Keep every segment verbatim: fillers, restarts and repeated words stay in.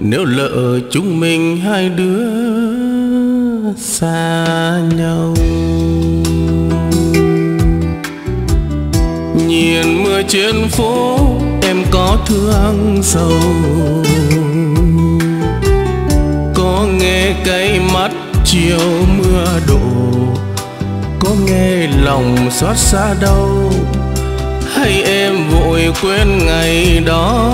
Nếu lỡ chúng mình hai đứa xa nhau. Nhìn mưa trên phố em có thương sầu, có nghe cay mắt chiều mưa đổ, có nghe lòng xót xa đâu, hay em vội quên ngày đó.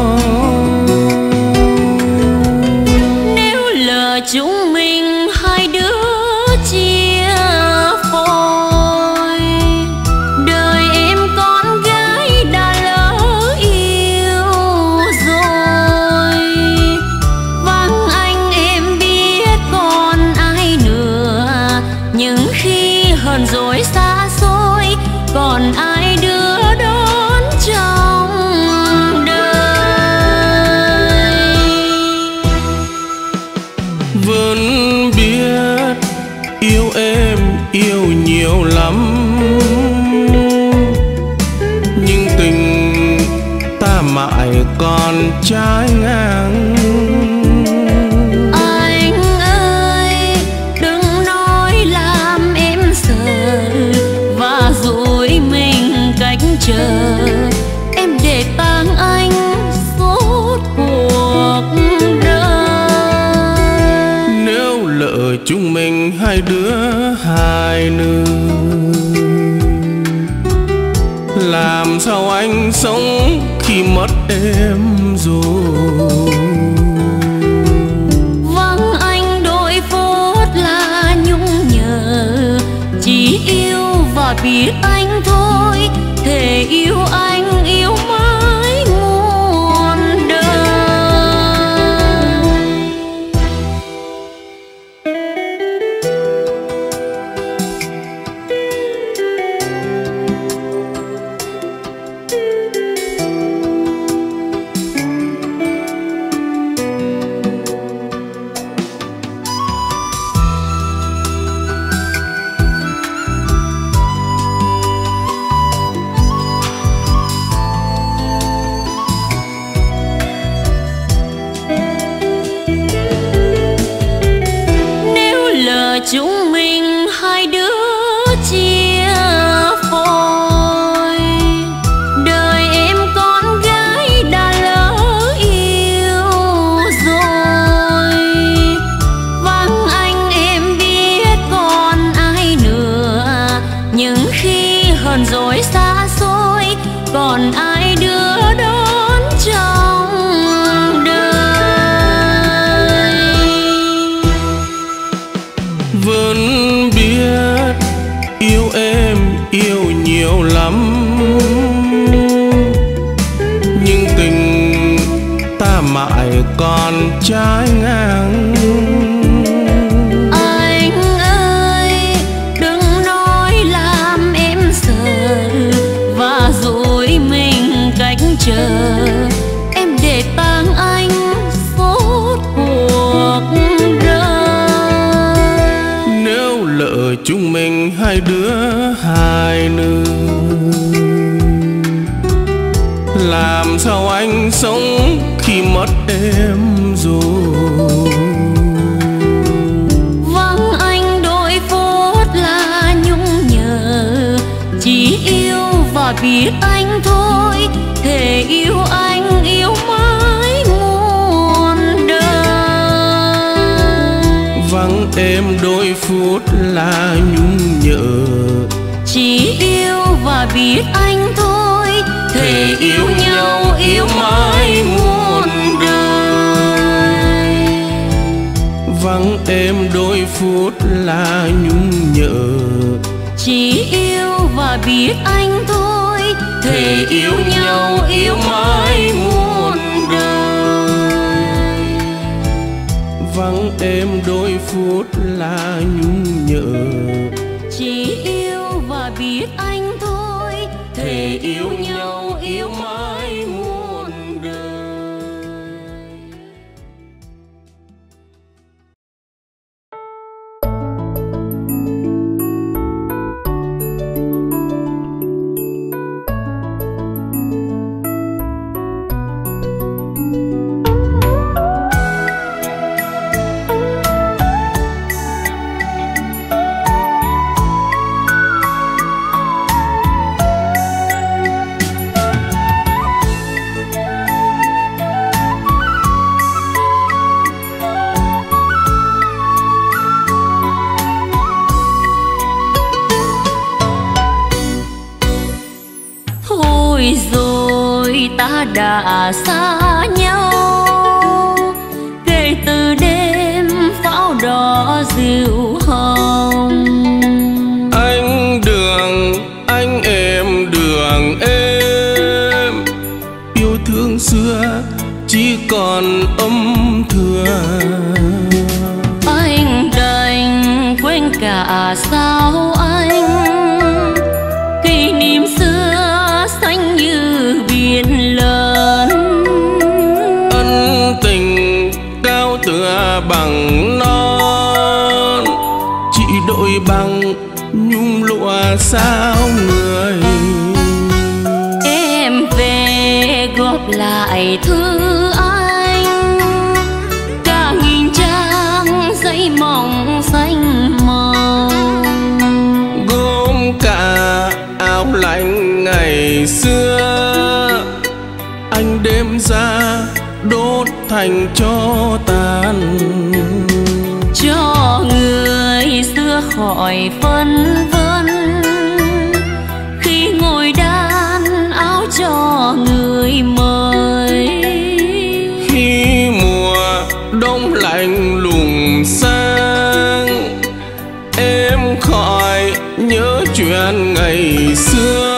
Nếu lỡ chúng mình hai đứa chia phôi, đời em con gái đã lỡ yêu rồi. Vắng anh em biết còn ai nữa, nhưng khi hờn dỗi xa xôi còn ai đưa đón trong đời. Vẫn biết yêu em yêu nhiều lắm, nhưng tình ta mãi còn trái ngang. Anh ơi đừng nói làm em sợ và dối mình cách chờ, em để tang anh suốt cuộc đời. Nếu lỡ chúng mình hai đứa hai nương, làm sao anh sống khi mất em rồi. Vắng anh đôi phút là nhung nhớ, chỉ yêu và biết anh thôi, thề yêu anh yêu mãi muôn đời. Chúng mình hai đứa chia phôi, đời em con gái đã lỡ yêu rồi. Vắng anh em biết còn ai nữa, nhưng khi hờn dỗi xa xôi còn ai đưa đón trong đời. Vẫn biết yêu em yêu nhiều lắm, nhưng tình ta mãi còn trái ngang. Anh ơi đừng nói làm em sợ và dối mình cách chờ, em để tang anh suốt cuộc đời. Nếu lỡ chúng mình hai đứa hai nương, làm sao anh sống khi mất em rồi. Vắng anh đôi phút là nhung nhớ, chỉ yêu và biết anh thôi, thề yêu anh yêu mãi muôn đời. Vắng em đôi phút là nhung nhớ, chỉ yêu và biết anh thôi, thề yêu nhau yêu mãi muôn đời. Vắng em đôi phút là nhung nhớ, chỉ yêu và biết anh thôi, thề yêu nhau yêu mãi muôn đời. Vắng em đôi phút là nhung nhớ, chỉ yêu và biết anh thôi, thề yêu nhau yêu mãi muôn đời. đã xa nhau. Kể từ đêm pháo đỏ dịu hồng, anh đường anh em đường em, yêu thương xưa chỉ còn âm thừa. Anh đành quên cả sao anh, kỷ niệm xưa xanh như biển lớn. Ân tình cao tựa bằng non, chỉ đội bằng nhung lụa sao người. Em về góp lại thư anh, cả nghìn trang giấy mỏng xanh màu, gồm cả áo lạnh ngày xưa. Anh đêm ra đốt thành tro tàn, cho người xưa khỏi phân vân. Khi ngồi đan áo cho người mới, khi mùa đông lạnh lùng sang, em khỏi nhớ chuyện ngày xưa.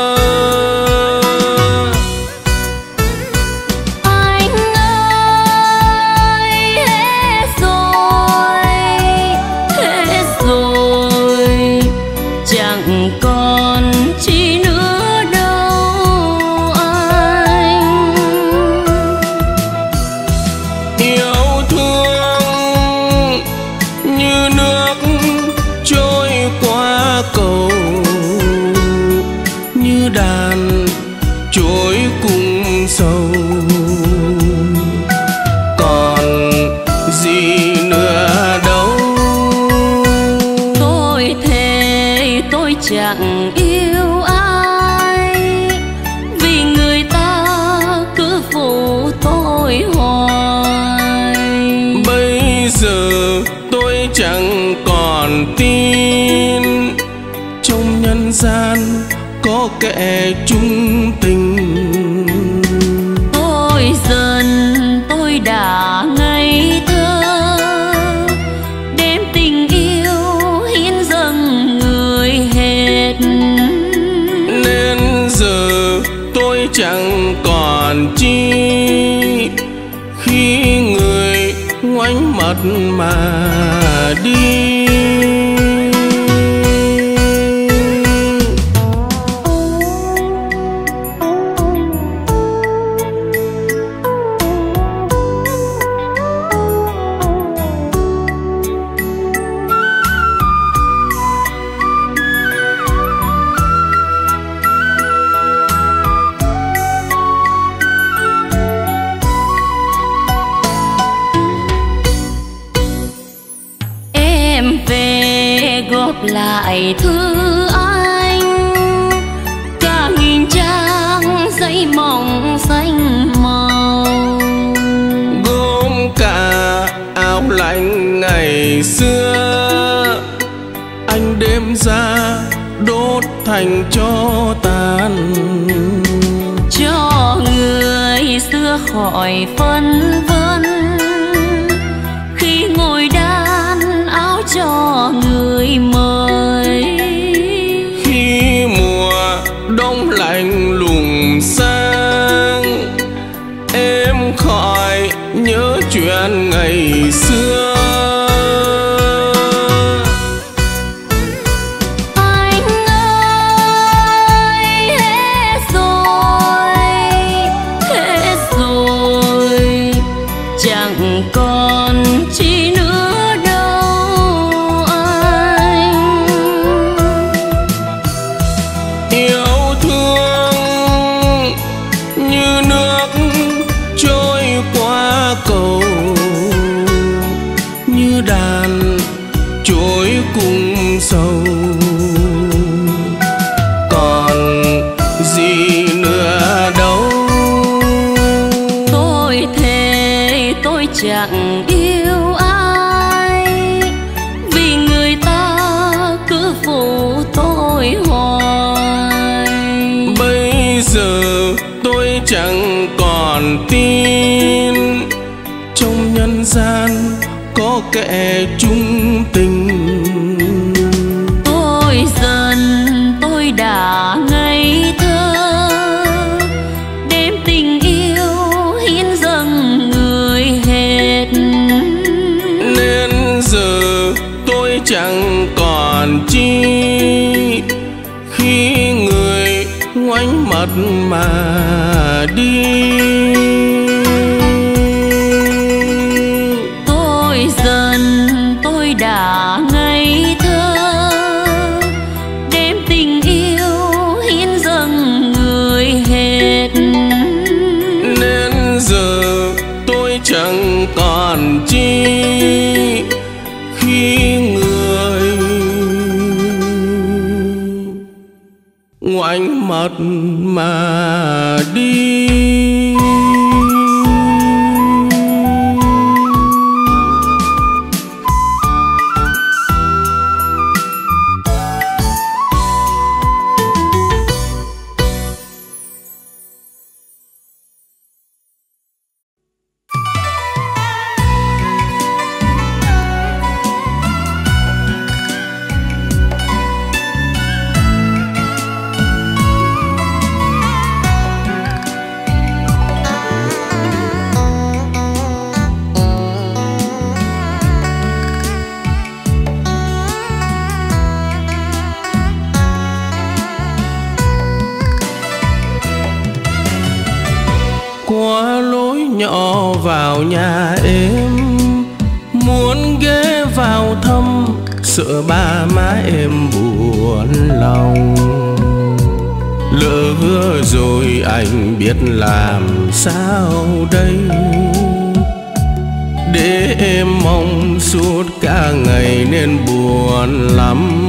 Còn chi nữa đâu anh. Yêu thương như nước trôi qua cầu, như đàn trôi cùng sầu. Còn gì nữa đâu. Tôi thề tôi chẳng yêu ai, vì người ta cứ phụ tôi hoài. Bây giờ tôi chẳng còn tin trong nhân gian có kẻ chung tình. Tôi dần tôi đã ngây thơ, đem tình yêu hiến dâng người hết. Nên giờ tôi chẳng còn chi, khi người ngoảnh mặt mà đi. Góp lại thư anh, cả nghìn trang giấy mỏng xanh màu, gồm cả áo lạnh ngày xưa. Anh đêm ra đốt thành tro tàn, cho người xưa khỏi phân vân. Khi ngồi đan áo cho người mới, khi mùa đông lạnh lùng sang, em khỏi nhớ chuyện ngày xưa. Chẳng còn chi nữa đâu anh. Yêu thương như nước trôi qua cầu, như đàn trôi cùng sầu. Còn gì nữa đâu. Tôi thề tôi chẳng yêu ai, vì người ta cứ phụ tôi hoài. Bây giờ tôi chẳng có kẻ chung tình. Tôi dần tôi đã ngây thơ, đêm tình yêu hiến dâng người hết. Nên giờ tôi chẳng còn chi khi người ngoảnh mặt mà đi. Tôi dần tôi đã ngây thơ, đêm tình yêu hiến dâng người hết. Nên giờ tôi chẳng còn chi khi người ngoảnh mặt mà đi. Qua lối nhỏ vào nhà em, muốn ghé vào thăm, sợ ba má em buồn lòng. Lỡ hứa rồi anh biết làm sao đây, để em mong suốt cả ngày nên buồn lắm.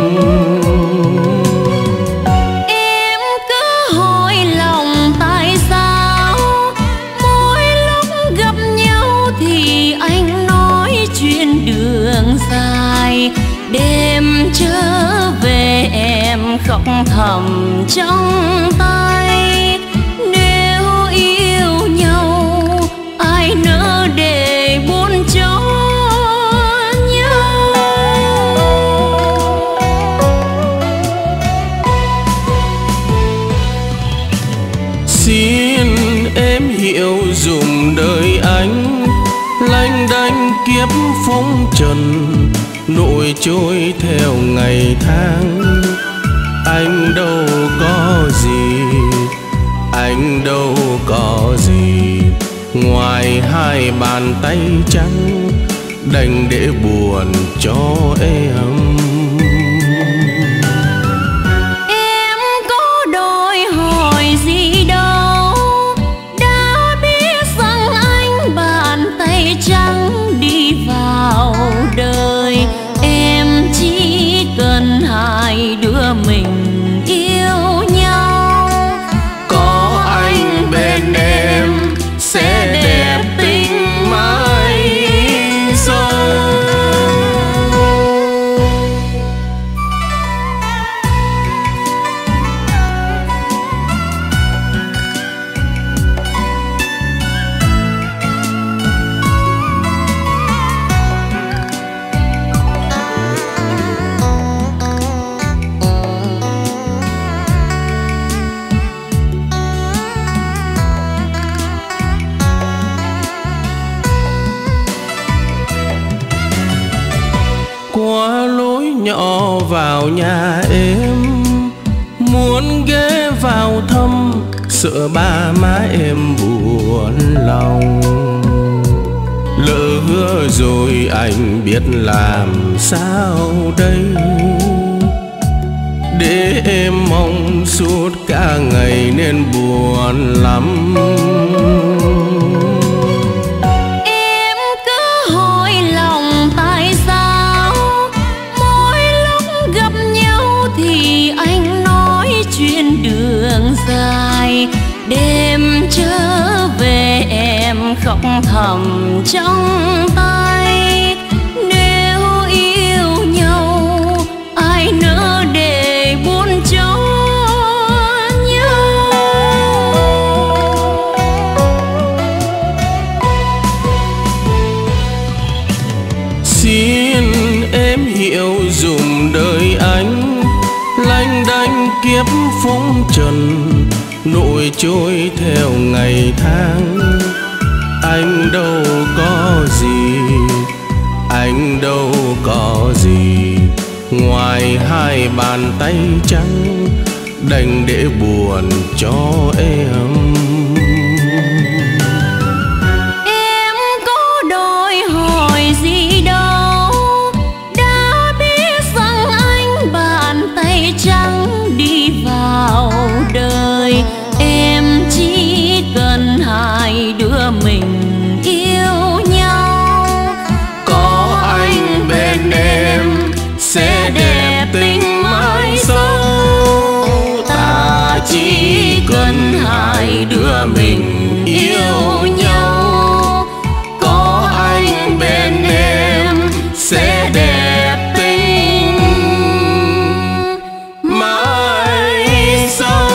Em cứ hỏi lòng tại sao mỗi lúc gặp nhau thì anh nói chuyện đường dài. Đêm trở về em khóc thầm trong tay. Nếu yêu nhau ai nỡ để buồn cho nhau. Xin em hiểu dùm đời anh, lanh đanh kiếp phong trần, nổi trôi theo ngày tháng. Anh đâu có gì, anh đâu có gì, ngoài hai bàn tay trắng đành để buồn cho em. Em có đòi hỏi gì đâu, đã biết rằng anh bàn tay trắng đi vào đời. Em chỉ cần hai đứa mình yêu nhau, Có anh bên em sẽ đẹp tình mãi sau. Qua lối nhỏ vào nhà em, muốn ghé vào thăm, sợ ba má em buồn lòng. Lỡ hứa rồi anh biết làm sao đây, để em mong suốt cả ngày nên buồn lắm. em cứ hỏi lòng tại sao mỗi lúc gặp nhau thì anh nói chuyện đường dài. Đêm trở về em khóc thầm trong tay. Nếu yêu nhau ai nỡ để buồn cho nhau. hiểu dùm đời anh, lanh đanh kiếp phong trần nổi trôi theo ngày tháng. Anh đâu có gì, anh đâu có gì ngoài hai bàn tay trắng đành để buồn cho em. Em có đòi hỏi gì đâu, đã biết rằng anh bàn tay trắng đi vào đời. Em chỉ cần hai đứa mình yêu nhau, có anh bên em sẽ đẹp tình mãi sau. Ta chỉ cần hai đứa mình yêu nhau, có anh bên em sẽ đẹp tình mãi sau.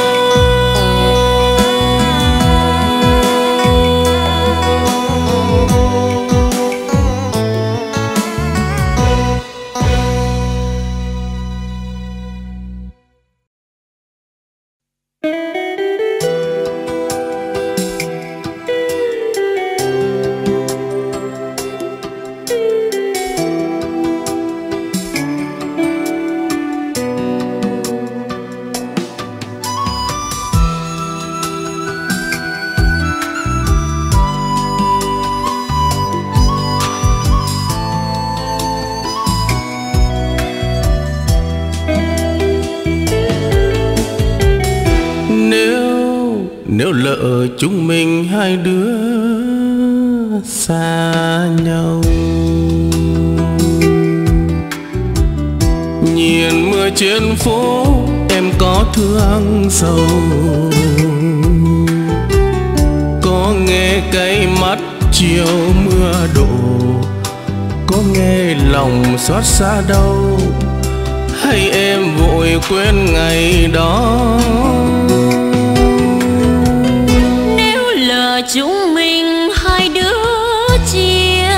Nếu lỡ chúng mình hai đứa xa nhau, nhìn mưa trên phố em có thương sầu, có nghe cay mắt chiều mưa đổ, có nghe lòng xót xa đâu, hay em vội quên ngày đó. Chúng mình hai đứa chia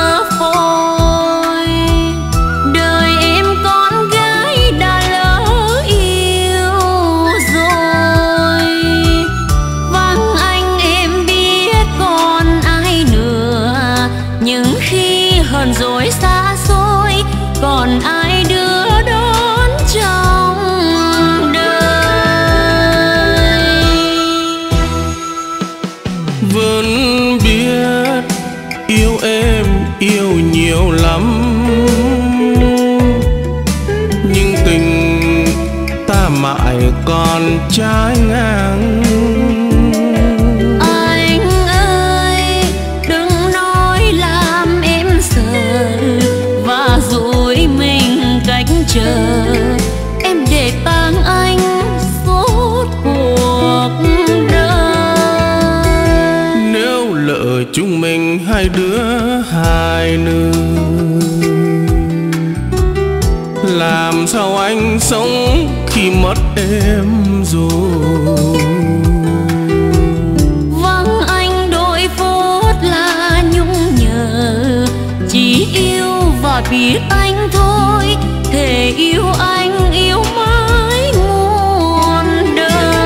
phôi, đời em con gái đã lỡ yêu rồi. Vắng anh em biết còn ai nữa, nhưng khi hờn dỗi xa xôi còn ai đưa đón trong vẫn biết yêu em yêu nhiều lắm, nhưng tình ta mãi còn trái ngang. Anh ơi đừng nói làm em sợ và dối mình cách chờ, em để tang anh suốt cuộc chúng mình hai đứa hai nương, làm sao anh sống khi mất em rồi. Vắng anh đôi phút là nhung nhớ, chỉ yêu và biết anh thôi, thề yêu anh yêu mãi muôn đời.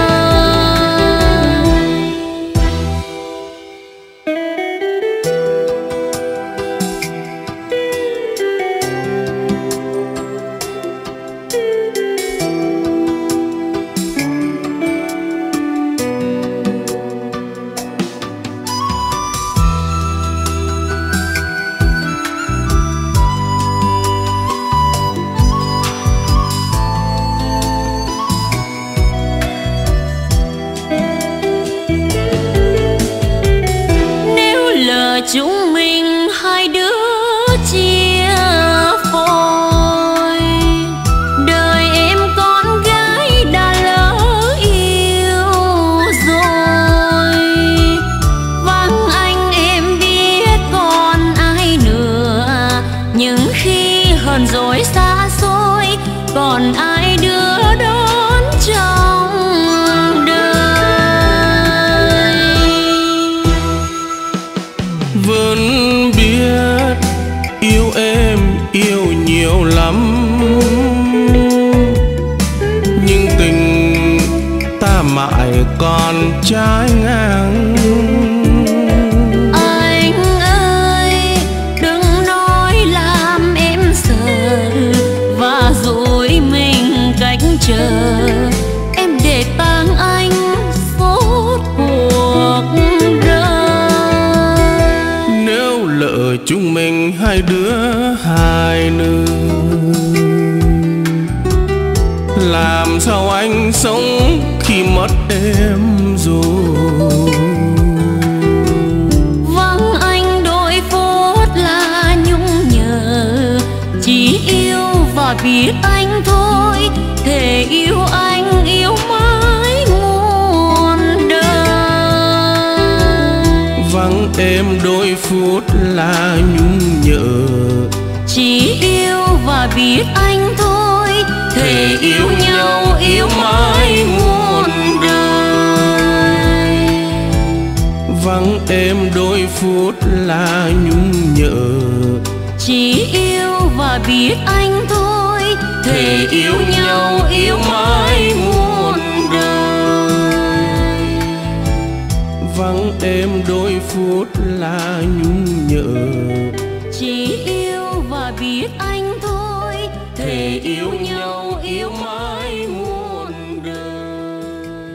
Chúng mình hai đứa chia phôi, đời em con gái đã lỡ yêu rồi. Vắng anh em biết còn ai nữa, nhưng khi hờn dỗi xa xôi còn ai đưa đón trong vẫn biết yêu em yêu nhiều lắm, nhưng tình ta mãi còn trái ngang. Anh ơi đừng nói làm em sợ và rồi mình cách chờ, em để tang anh suốt cuộc đời. Nếu lỡ chúng mình hai đứa hai nữ, làm sao anh sống khi mất em rồi. Vắng anh đôi phút là nhung nhớ, chỉ yêu và biết anh thôi, thề yêu anh yêu mãi muôn đời. Vắng em đôi phút là nhung nhớ, chỉ yêu và biết anh thôi, thề yêu nhau yêu mãi muôn đời. Vắng em đôi phút là nhung nhớ, chỉ yêu và biết anh thôi, thề yêu nhau yêu mãi muôn đời. Vắng em đôi phút là nhung nhớ, chỉ yêu và biết anh thôi, thề yêu nhau yêu mãi muôn đời.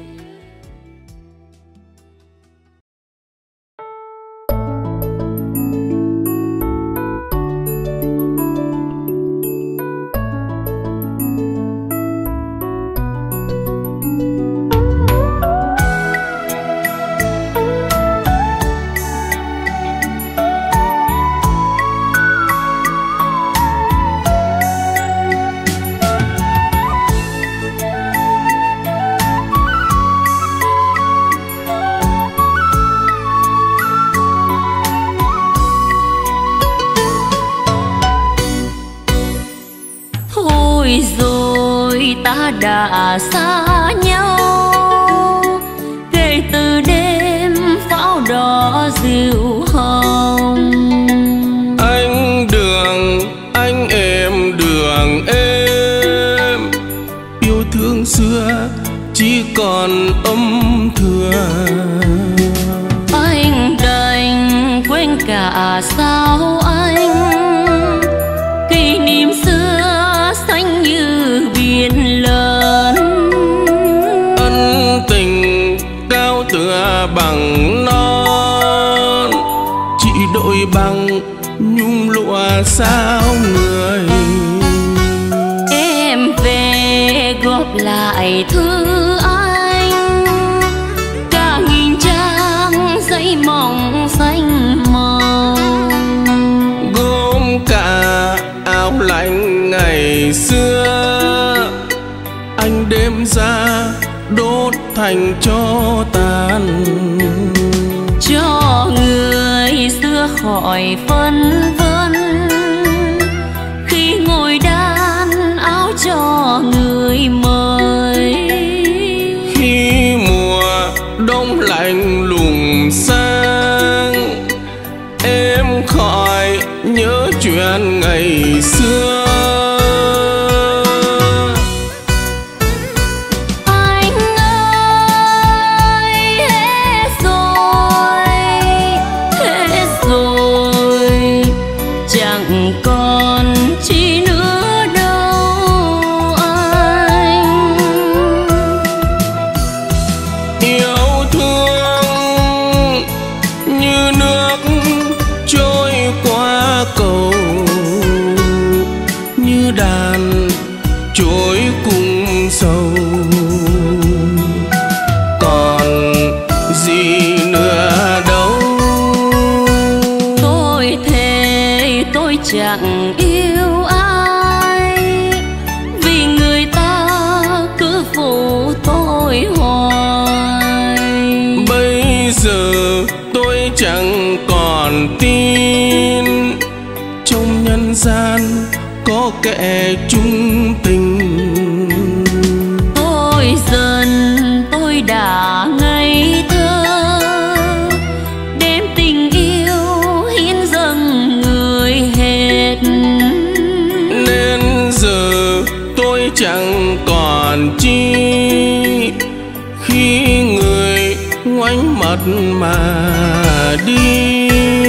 Thôi rồi ta đã xa nhau, kể từ đêm pháo đỏ diều hồng. Anh đường anh em đường em, yêu thương xưa chỉ còn âm thừa. Anh đành quên cả sao anh, kỷ niệm xưa xanh như biển lớn. Ân tình cao tựa bằng non, chỉ đội bằng nhung lụa sao người. Em về góp lại thư anh, cả nghìn trang giấy mỏng xanh màu. Gom cả áo lạnh ngày xưa, anh đem ra đốt thành tro tàn, cho người xưa khỏi phân vân, khi ngồi đan áo cho người mới. khi mùa đông lạnh lùng sang, em khỏi nhớ chuyện ngày xưa. Còn chi nữa đâu anh, yêu thương như nước trôi qua cầu, như đàn trôi cùng sầu. Còn gì nữa đâu, tôi thề tôi chẳng yêu ai, vì người ta cứ phụ tôi hoài. bây giờ tôi chẳng còn tin trong nhân gian có kẻ chung tình. Tôi dần tôi đã ngây thơ, đem tình yêu hiến dâng người hết. ngoảnh mặt mà đi.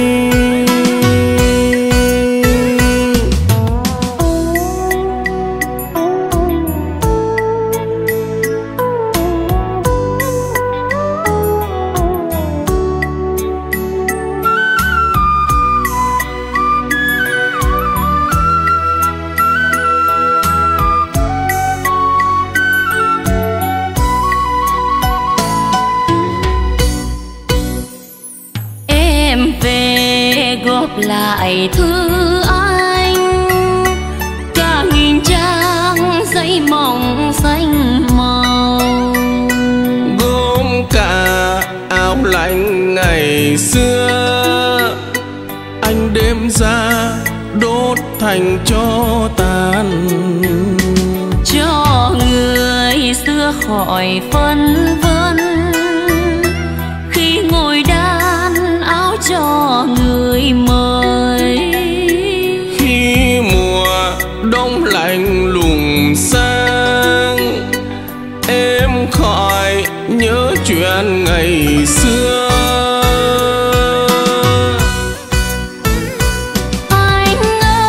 Lại thư anh cả nghìn trang giấy mỏng xanh màu, gồm cả áo lạnh ngày xưa anh đêm ra đốt thành tro tàn, cho người xưa khỏi phân vân khi ngồi đan áo cho người mới. Khi mùa đông lạnh lùng sang em khỏi nhớ chuyện ngày xưa. Anh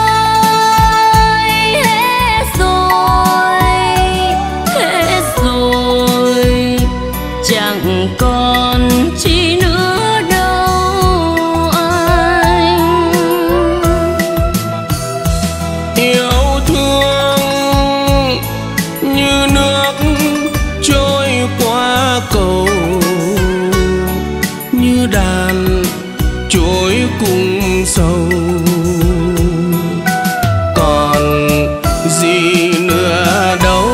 ơi hết rồi, hết rồi, chẳng còn chi nữa đâu anh. Yêu thương như nước trôi qua cầu, như đàn trôi cùng sầu, còn gì nữa đâu.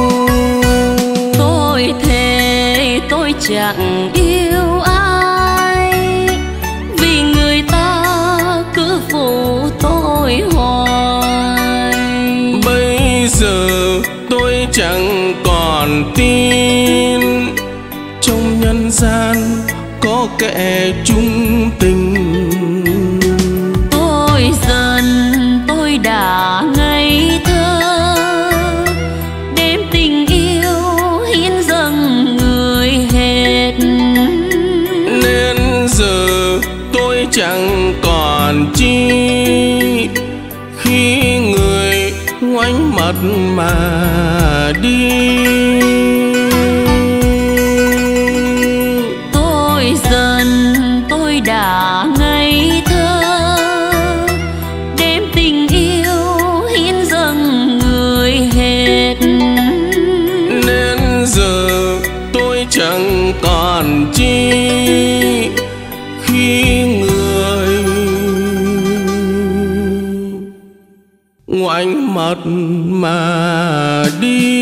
Tôi thề tôi chẳng yêu ai, vì người ta cứ phụ tôi hoài. Bây giờ tôi chẳng còn tin trong nhân gian có kẻ chung tình. Tôi dần tôi đã ngây thơ, đêm tình yêu hiến dâng người hết, Nên giờ tôi chẳng còn chi khi người ngoảnh mặt mà đi. tôi dần tôi đã ngây thơ, đêm tình yêu hiến dâng người hết, Nên giờ tôi chẳng còn chi khi người ngoảnh mặt mà đi.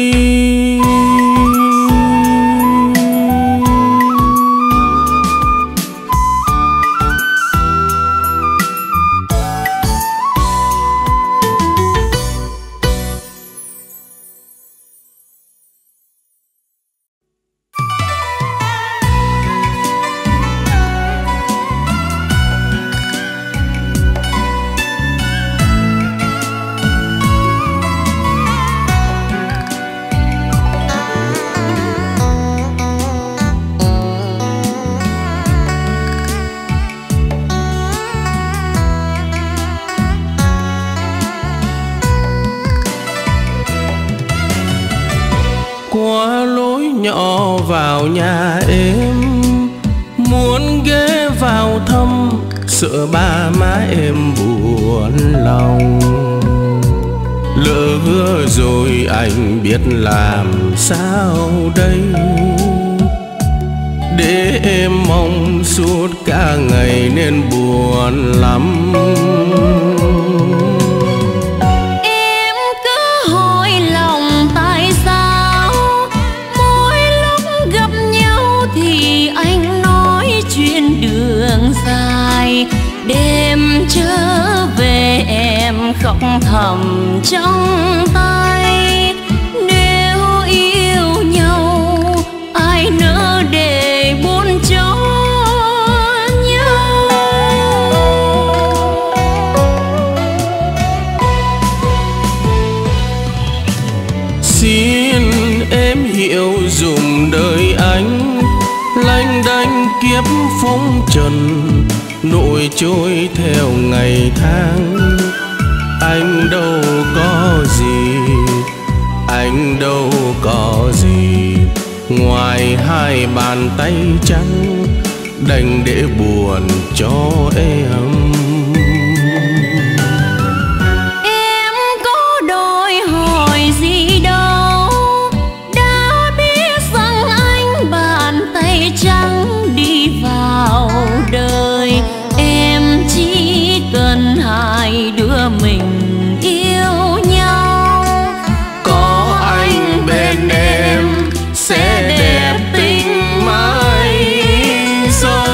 Qua lối nhỏ vào nhà em, muốn ghé vào thăm, sợ ba má em buồn lòng. Lỡ hứa rồi anh biết làm sao đây, để em mong suốt cả ngày nên buồn lắm. Em cứ hỏi lòng tại sao mỗi lúc gặp nhau thì anh nói chuyện đường dài, đêm trở về em khóc thầm trong tay. Nếu yêu nhau ai nỡ để buồn cho nhau. Xin em hiểu dùm đời anh, lanh đanh kiếp phong trần nỗi trôi theo ngày tháng. Anh đâu có gì, anh đâu có gì ngoài hai bàn tay trắng đành để buồn cho em. Em có đòi hỏi gì đâu, đã biết rằng anh bàn tay trắng đi vào đời. Em chỉ cần hai đứa mình yêu nhau, có anh bên em sẽ đẹp tình mãi sau.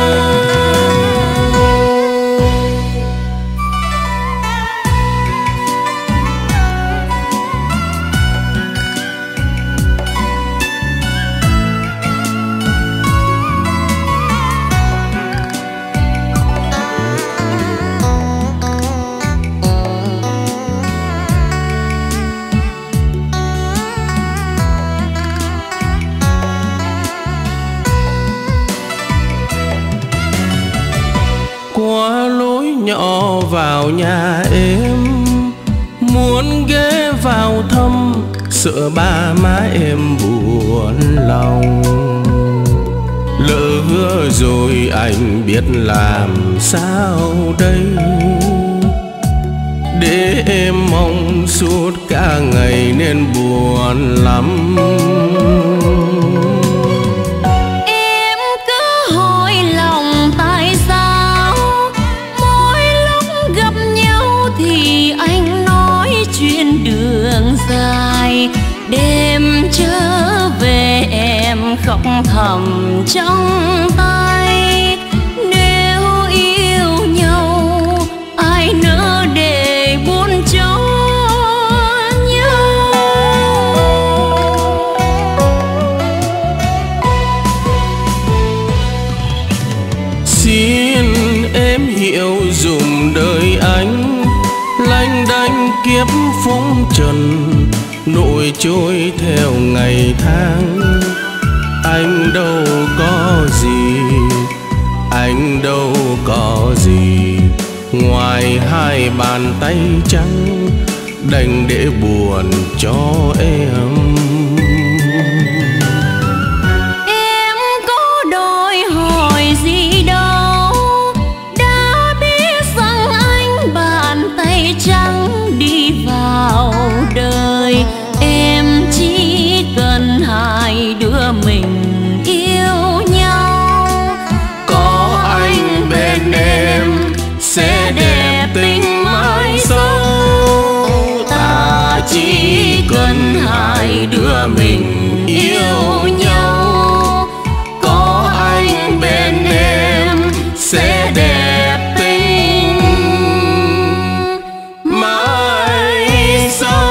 Qua lối nhỏ vào nhà em, muốn ghé vào thăm, sợ ba má em buồn lòng. Lỡ hứa rồi anh biết làm sao đây, để em mong suốt cả ngày nên buồn lắm. Dài đêm trở về em khóc thầm trong tay. Nếu yêu nhau ai nỡ để buồn cho nhau. Xin em hiểu dùm đời anh, lanh đanh kiếp phong trần nỗi trôi theo ngày tháng. Anh đâu có gì, anh đâu có gì ngoài hai bàn tay trắng đành để buồn cho em. Em có đòi hỏi gì đâu, đã biết rằng anh bàn tay trắng đi vào đời. Em chỉ cần hai đứa mình yêu nhau, có anh bên em sẽ đẹp tình mãi sau. Ta chỉ cần hai đứa mình yêu nhau, có anh bên em sẽ đẹp tình mãi sau.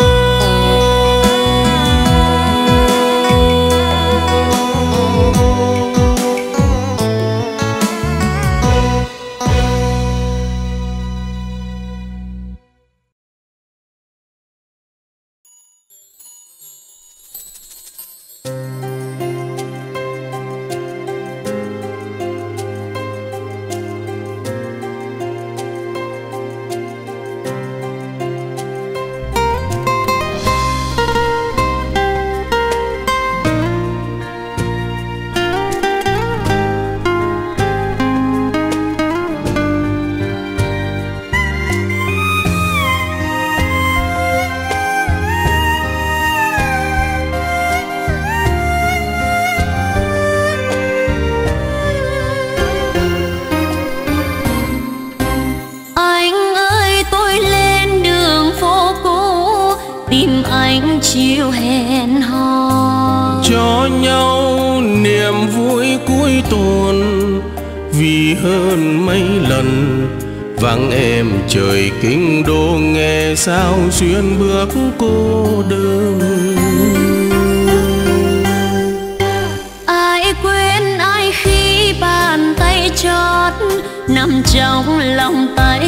chiều hẹn hò, cho nhau niềm vui cuối tuần. Vì hơn mấy lần vắng em trời kinh đô, nghe sao xuyên bước cô đơn. ai quên ai khi bàn tay chót nằm trong lòng tay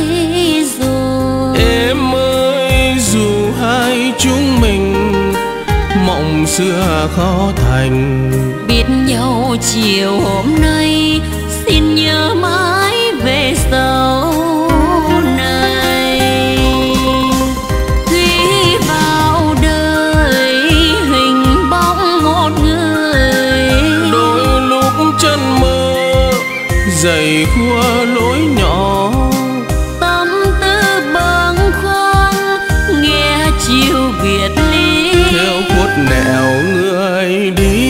rồi. Em ơi, dù hai chúng mình mộng xưa khó thành. Biết nhau chiều hôm nay, xin nhớ mãi về sau này. Khi vào đời hình bóng một người, đôi lúc chân mơ dày khua lối nhỏ, tâm tư bâng khuâng nghe chiều biệt ly, theo khuất nẻo người đi.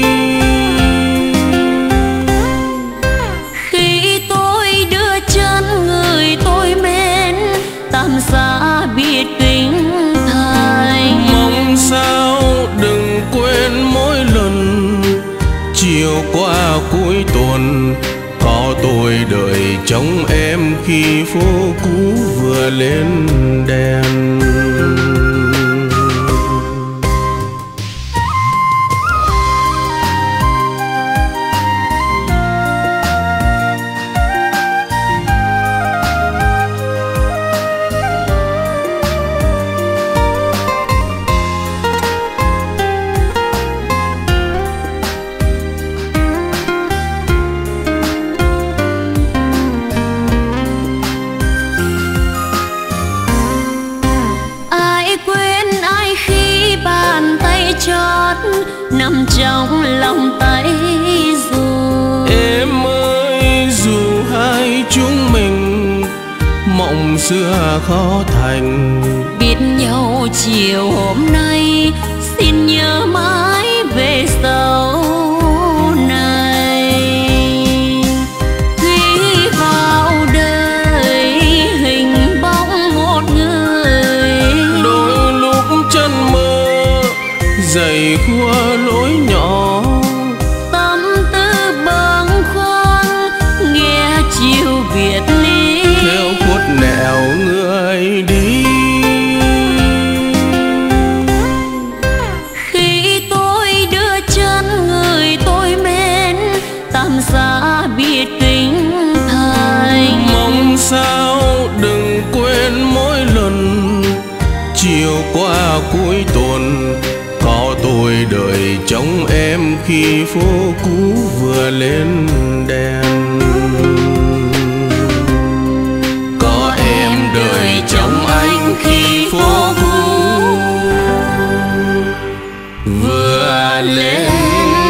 Khi tôi đưa chân người tôi mến, tạm xa biệt kinh thành. Mong sao đừng quên mỗi lần chiều qua cuối tuần, có tôi đợi trông em khi phố cũ vừa lên đèn. Nằm trong lòng tay rồi. Em ơi dù hai chúng mình mộng xưa khó thành, biết nhau chiều hôm nay, xin nhớ mãi về sau này. Khi vào đời hình bóng một người, đôi lúc chân mơ dày khua lối nhỏ, tâm tư bâng khuâng nghe chiều biệt ly, theo khuất nẻo người đi. Khi tôi đưa chân người tôi mến, tạm xa biệt kinh thành. Mong sao đừng quên mỗi lần chiều qua cuối tuần, có tôi đợi trông em khi phố cũ vừa lên đèn. Có em đợi trông anh khi phố cũ vừa lên đèn.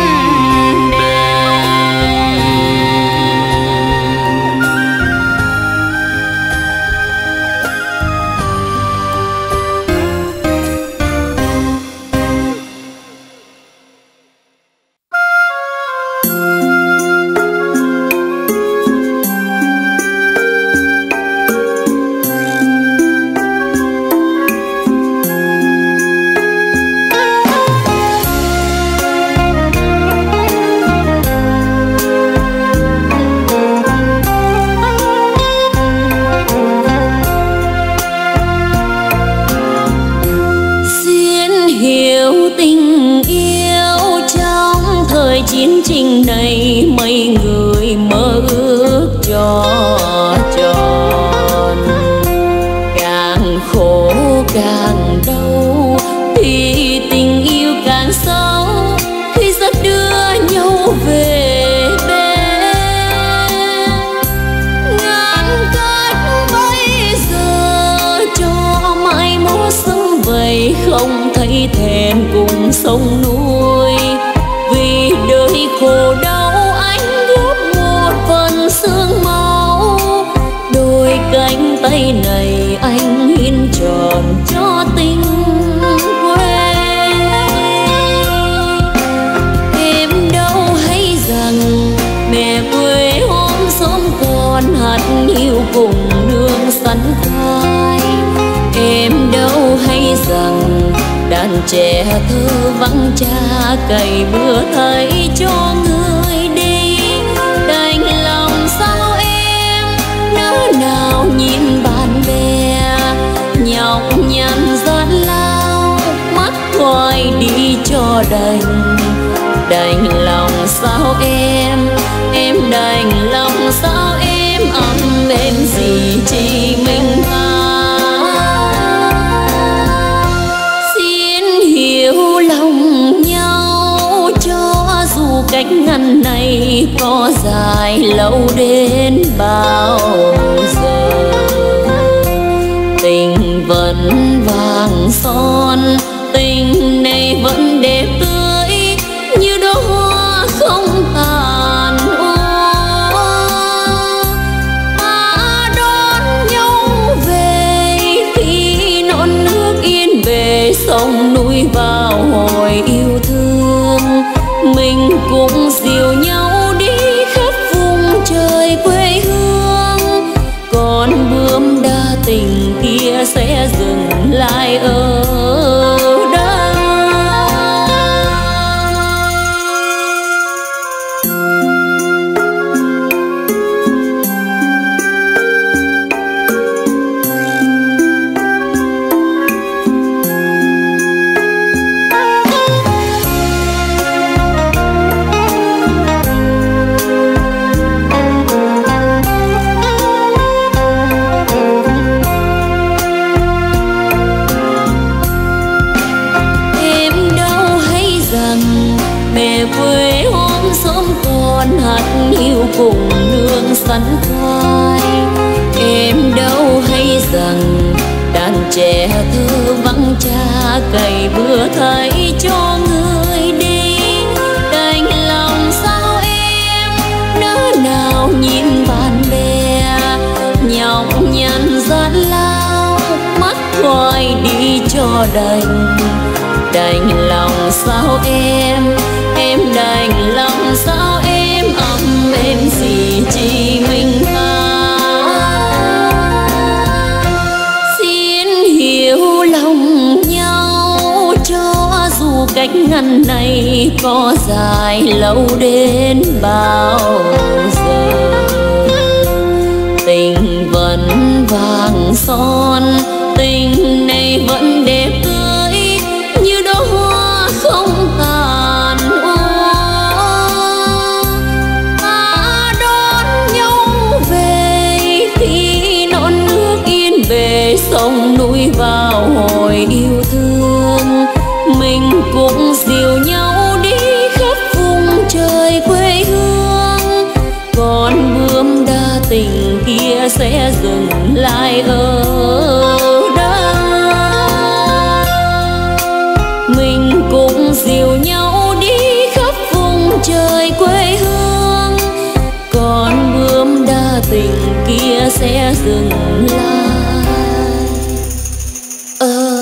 Chiến trình này mấy người mơ ước cho tròn, càng khổ càng đau thì tình yêu càng sâu, khi rất đưa nhau về bên. Ngàn cách bây giờ cho mãi mốt sông vầy, không thấy thèm cùng sông núi. Vì đời khổ đau anh góp một phần xương máu, đôi cánh tay này anh hiến tròn cho tình quê. Em đâu hay rằng mẹ quê hôm xóm còn hạt nhiều cùng nương sắn khoai. Em đâu hay rằng đàn trẻ thơ vắng cha cày bừa thấy cho người đi. Đành lòng sao em nỡ nào nhìn bạn bè nhọc nhằn gian lao, mắt thoại đi cho đành. Đành lòng sao em, em đành lòng sao em ấm em gì chỉ mình ta. Xin hiểu lòng nhé dài lâu đến bao giờ. Tình vẫn vàng son, tình này vẫn đẹp tươi như đóa hoa không tàn. Ta đón nhau về khi non nước yên bề, sông núi vào hồi yêu thương. Mình cũng dìu nhau đi khắp vùng trời quê hương, còn bướm đa tình kia sẽ dừng lại ở đây. Hạt hiu cùng nương sắn khoai. Em đâu hay rằng đàn trẻ thơ vắng cha cày bừa thay cho người đi. Đành lòng sao em nỡ nào nhìn bạn bè nhọc nhằn gian lao, mắt hoài đi cho đành. Đành lòng sao em, em đành lòng sao em, ấm em gì chỉ mình ta. Xin hiểu lòng nhau cho dù cách ngăn này có dài lâu đến bao giờ. Tình vẫn vàng son, tình này vẫn đẹp tươi như đóa hoa không tàn. Ta đón nhau về khi non nước yên bề, sông núi vào hồi yêu thương. Mình cũng dìu nhau đi khắp vùng trời quê hương, còn bướm đa tình kia sẽ dừng lại ở đây. Mình cũng dìu nhau đi khắp vùng trời quê hương, còn bướm đa tình kia sẽ dừng lại ở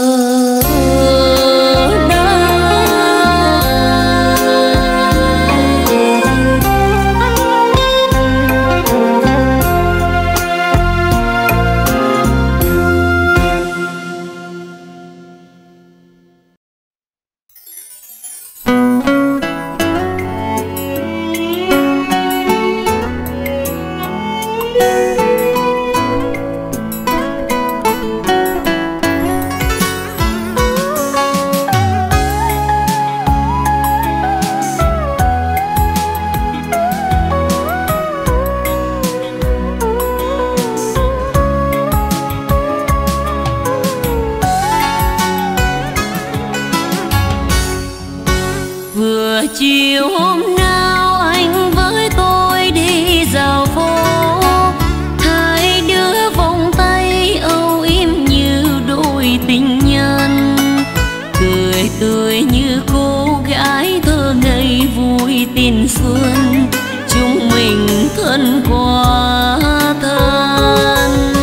chiều hôm nào anh với tôi đi dạo phố, hai đứa vòng tay âu yếm như đôi tình nhân, cười tươi như cô gái thơ ngây vui tình xuân, chúng mình thân qua thân.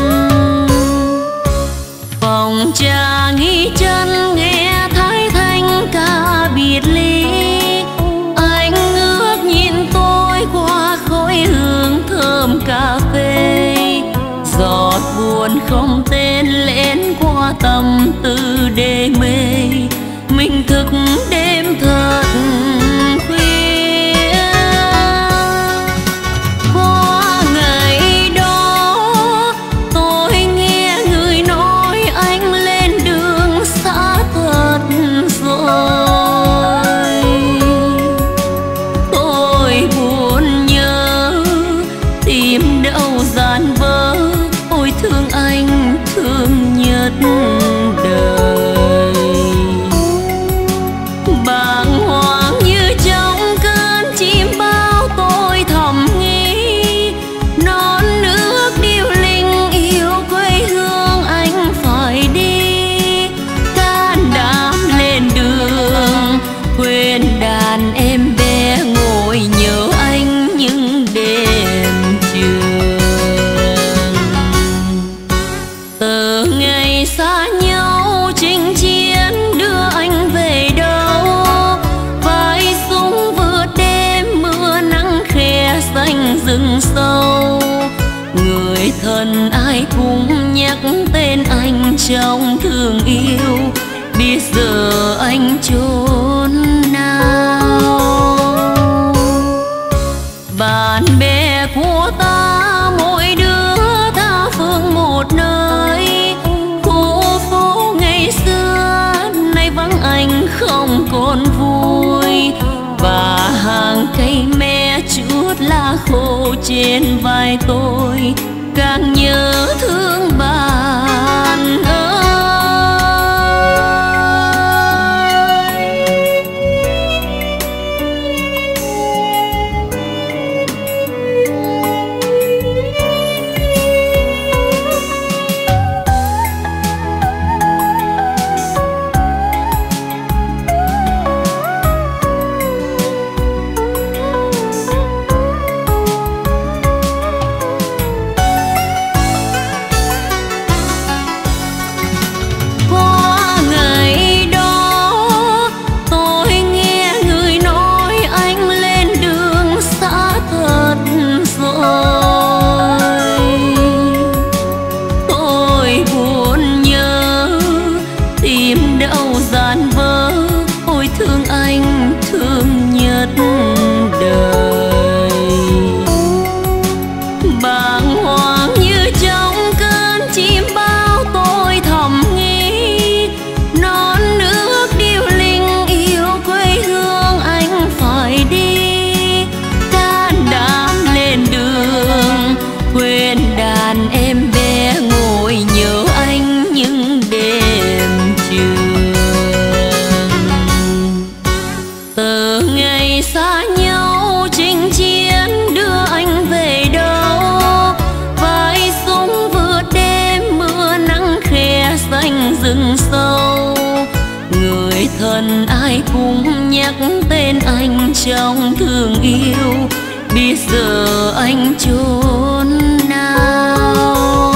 Phòng trà nghỉ chân nghe thái thanh ca biệt ly, cà phê giọt buồn không tên lén qua tâm tư đê mê. Mình thức đêm thật khuya, qua ngày đó tôi nghe người nói anh lên đường xa thật rồi. Tôi buồn nhớ tìm đâu gian vỡ, ôi thương anh thương nhất đời. ai cũng nhắc tên anh trong thương yêu. Biết giờ anh chốn nào? Bạn bè của ta mỗi đứa tha phương một nơi. Khu phố ngày xưa nay vắng anh không còn vui. Và hàng cây me chút lá khô trên vai tôi càng nhớ thương bạn ơi. Tên anh trong thương yêu. Biết giờ anh chốn nào?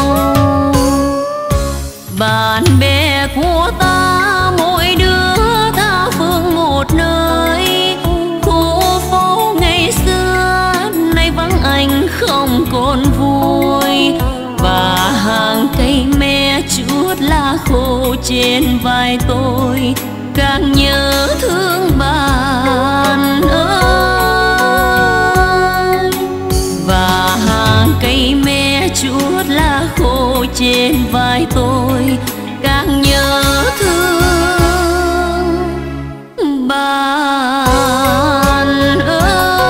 Bạn bè của ta mỗi đứa tha phương một nơi. Khu phố ngày xưa nay vắng anh không còn vui. Và hàng cây me chút lá khô trên vai tôi càng nhớ thương bạn ơi. Và hàng cây me chút lá khô trên vai tôi càng nhớ thương bạn ơi.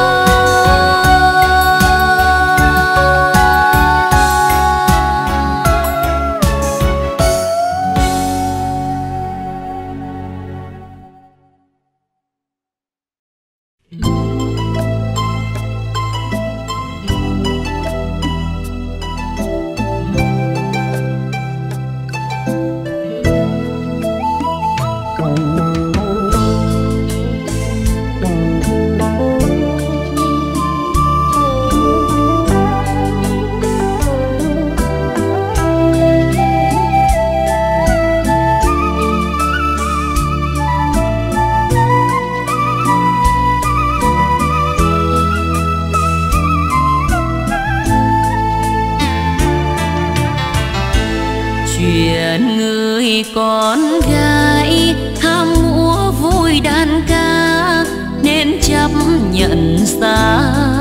Con gái ham múa vui đàn ca nên chấp nhận xa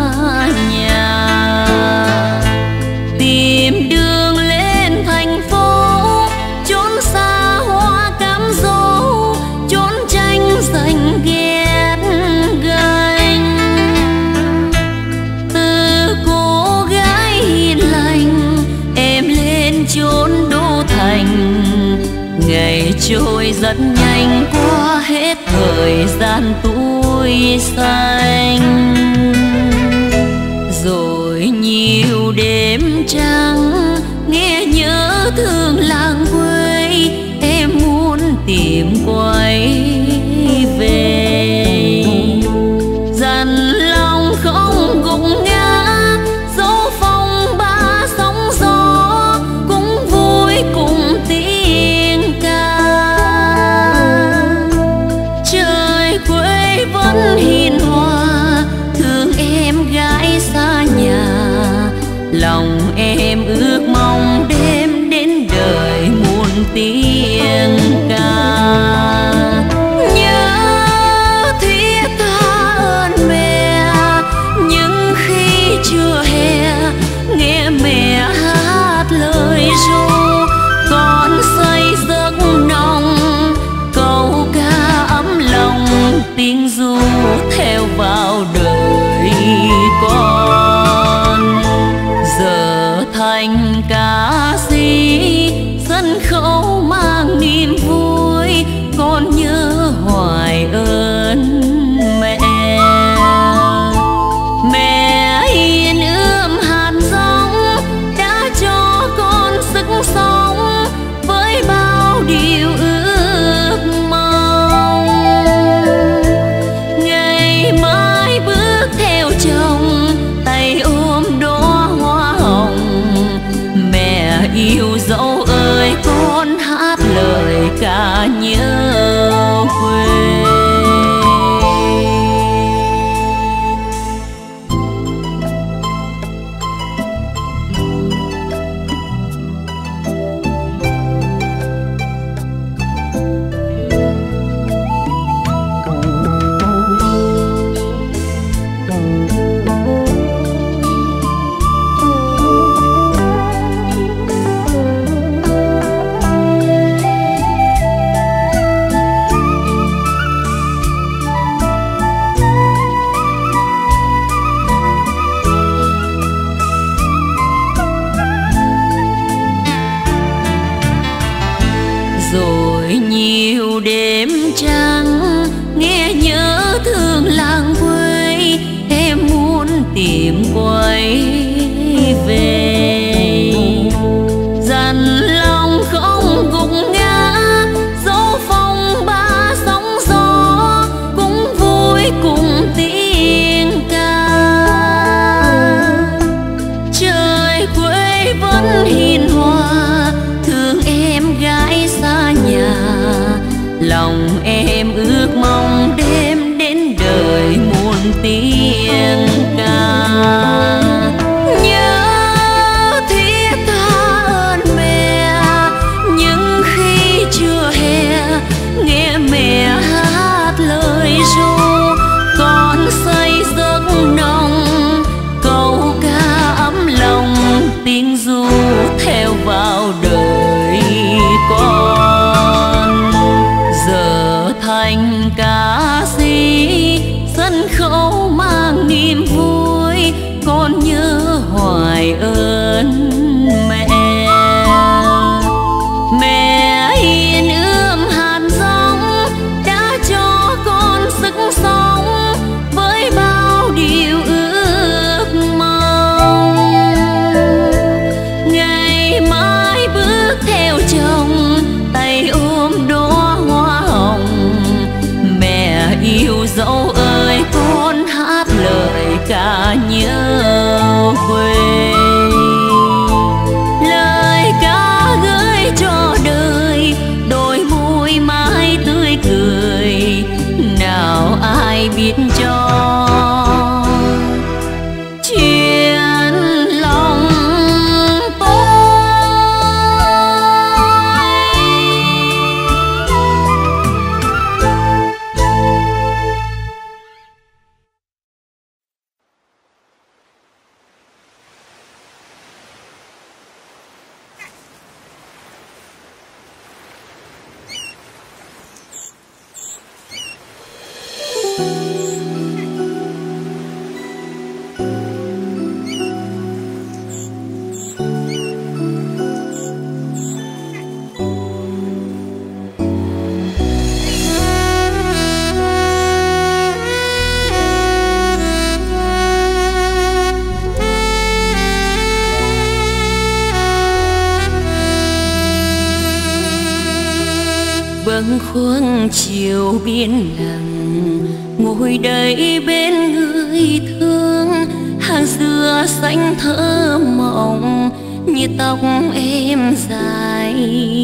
nhà, tìm đường lên thành phố, trốn xa hoa cám dỗ, trốn tranh giành ghét ganh. Từ cô gái hiền lành em lên chốn đô thành, ngày trôi rất nhanh qua hết thời gian tuổi xanh. Rồi nhiều đêm trăng nghe nhớ thương làng quê, em muốn tìm quay về. Dằn lòng không gục ngã, dấu phong ba sóng gió, cũng vui cùng tiếng ca. Trời quê vẫn hiền hòa, thương em gái xa nhà, lòng em ước mong đến du theo vào đời con. Giờ thành ca sĩ sân khấu mang niềm vui, con nhớ hoài ơn mẹ. Mẹ hiền ươm hạt giống đã cho con sức sống với bao điều ước mong. Ngày mai bước theo chồng tay ôm đóa hoa hồng. Mẹ yêu dẫu ơi con hát lời ca nhớ quê. Rồi nhiều đêm trắng nghe nhớ thương làng quê, em muốn tìm quay về. Dằn lòng không gục ngã dấu phong ba sóng gió, cũng vui cùng tiếng ca. Trời quê vẫn hiền hòa thương em gái xa nhà, lòng em ước mong đêm đến đời muôn tiếng ca. Nhớ thiết tha ơn mẹ, nhưng khi chưa hè nghe mẹ hát lời ru, con say giấc nồng câu ca ấm lòng tiếng ru theo vào đời con. Giờ thành ca sĩ sân khấu mang niềm vui, con nhớ hoài ơn mẹ. Mẹ hiền ươm hạt giống đã cho con sức sống với bao điều ước mong. Ngày mai bước theo chồng tay ôm đóa hoa hồng. Mẹ yêu dẫu ơi con hát lời ca nhớ quê. Lời ca gửi cho đời đôi môi mãi tươi cười, nào ai biết cho chuyện lòng tôi. Bâng khuâng chiều biên lặng, ngồi đây bên người thương. Hàng dừa xanh thơ mộng như tóc em dài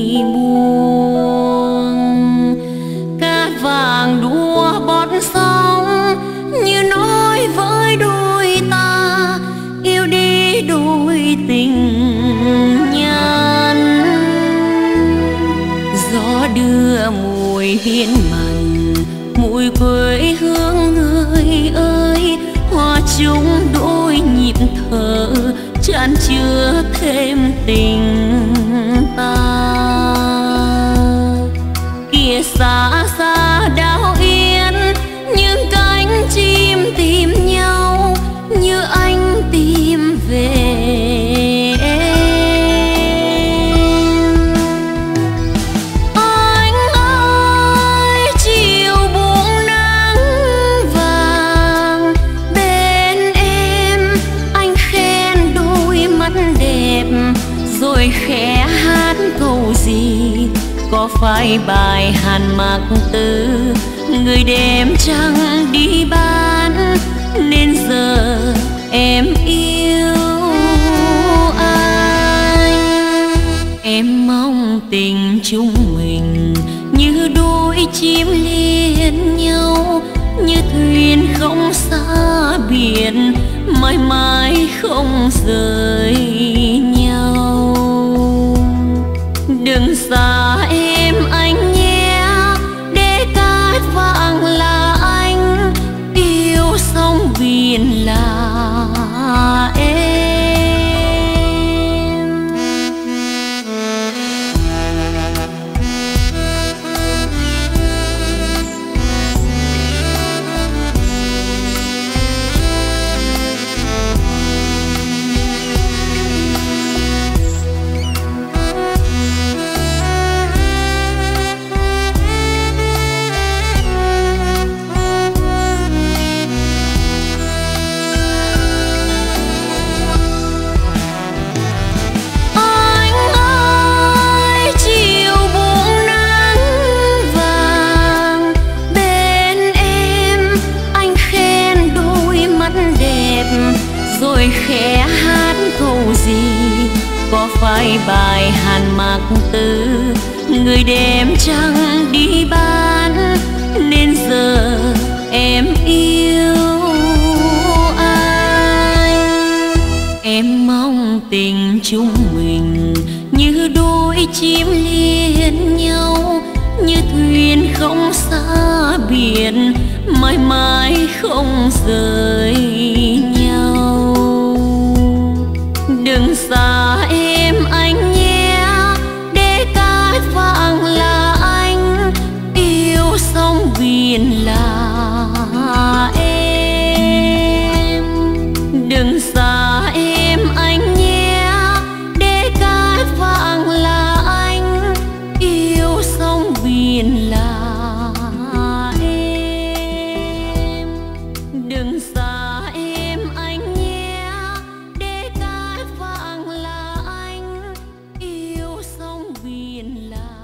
buông. Cát vàng đua bọt sóng như nói với đôi ta, yêu đi đôi tình nhân. Gió đưa mùi biên mặn, mùi quê hương người ơi. Hoa chung đôi nhịp thở chan chứa thêm tình ta. Kìa xa xa đảo yên nhưng hát câu gì, có phải bài Hàn Mạc Tử người đêm trăng đi bán nên giờ em yêu anh. Em mong tình chúng mình như đôi chim liên nhau, như thuyền không xa biển, mãi mãi không rời nhau. Đừng xa em anh nhé, để cát vàng là anh, yêu sóng biển là em. Rồi khẽ hát câu gì, có phải bài Hàn Mạc Tử người đêm trăng đi bán nên giờ em yêu anh. Em mong tình chúng mình như đôi chim liên nhau, như thuyền không xa biển, mãi mãi không rời nhau. Đừng xa em anh nhé, để cát vàng là anh, yêu sóng biển là em. Đừng xa em anh nhé, để cát vàng là anh, yêu sóng biển là em. Đừng xa em anh nhé, để cát vàng là anh, yêu sóng biển là